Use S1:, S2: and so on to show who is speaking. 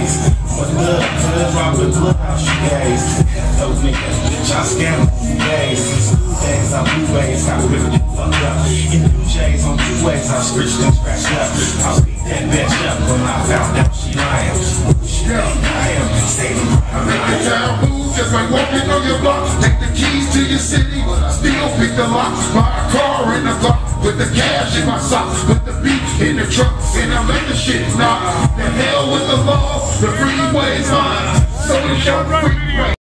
S1: days. But look, rock with look how she gaze. Those niggas, bitch, I scam a few days. School days, I blue ways, got ripped and fucked up. In new J's on 2 ways, I scratched and scratched up. I beat that bitch up when I found out she lying. I am saving.
S2: I make the town move just like walking on your block. Take the keys to your city, but I still pick the lock. Buy a car in the block with the cash in my sock. Put the beat in the truck and I let the shit knock. The hell with the law, the freeway's mine. So it's your freeway.